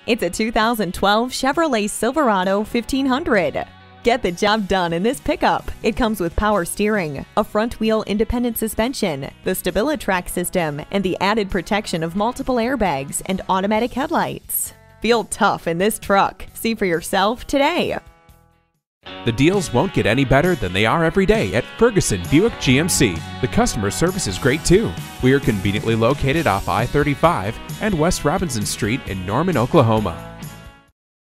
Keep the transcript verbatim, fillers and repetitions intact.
It's a two thousand twelve Chevrolet Silverado fifteen hundred. Get the job done in this pickup. It comes with power steering, a front-wheel independent suspension, the StabiliTrak system, and the added protection of multiple airbags and automatic headlights. Feel tough in this truck. See for yourself today. The deals won't get any better than they are every day at Ferguson Buick G M C. The customer service is great too. We are conveniently located off I thirty-five and West Robinson Street in Norman, Oklahoma.